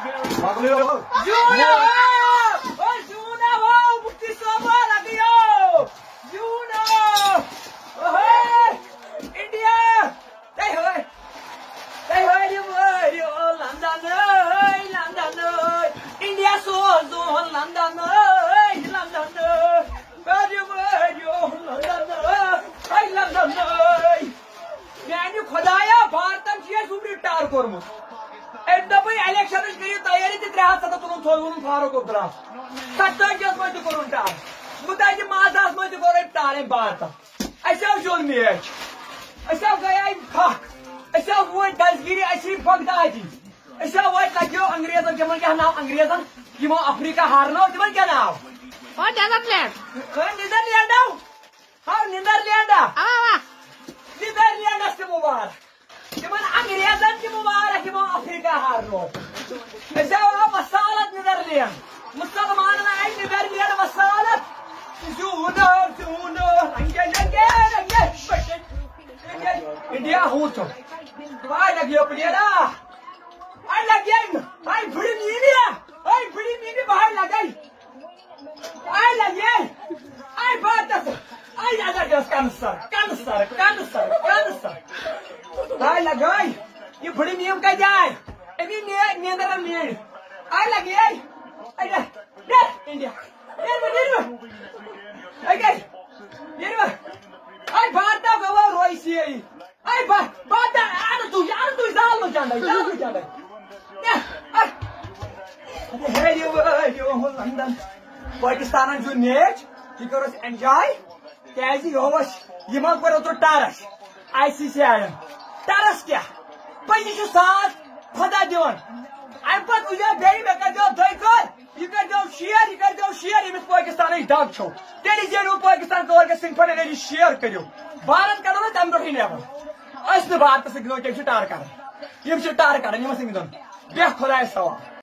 خدایا بھارتن tar کورمت دپ election کرو تیاری تو 307 تلن تھوون فاروق عبداللہ 27 مجھ کورن ٹار متحدہ ماضاس مجھ کور ٹار بھارت شون میچ گیا پھک ووت دسگیری بغدادی ووت لگو انگریزن تمن کیا ناو انگریزن یمو افریقہ ہارنو تمن کیا ناو نیدرلینڈ نیدرلینڈس تہ مبارک تمن انگریزن تہ مبارک یمو افریقہ ہارنو وسالت نیدرلینڈ مسلمانن آئی نیدرلینڈ وسالت انڈیا ہوں تو آئی لگیو پلیرا آئی لگی آئی بڑی میمی باہر لگائی آئی لگی آئی بات آئی ادا گیس کنسر آئی لگائی یہ بڑی میم کا جائے ابھی نیندر میڑ آئی لگی انڈیا آئی بھارت گوا رویسی آئی بات زالو چنڈے لندن پاکستان جو میچ یہ کرو انجوائے کیازِ یہ کور اوتر ٹارس ICC آئن ٹارس کیا پزی ساتھ خدا دِوان ام پتہ وچھو بیٚیہِ مےٚ کٔرۍزیٚو دۄیہِ خٲر یہ کٔرۍزیٚو شیر ییٚمِس پٲکِستانٕچ دگ چھو تیٚلہِ زینو پٲکِستان کٲلکیٚتھ سِنٛگھ پھٹن ییٚلہِ شیر کٔرِو بھارت کڑو نا تمہِ برونٛٹھٕے نیبر أسۍ نہٕ بھارتس سۭتۍ گِنٛدو تِم چھِ ٹار کران یِم چھِ ٹار کران یِمن سۭتۍ گِنٛدُن بیٚہہ خۄدایس حوالہٕ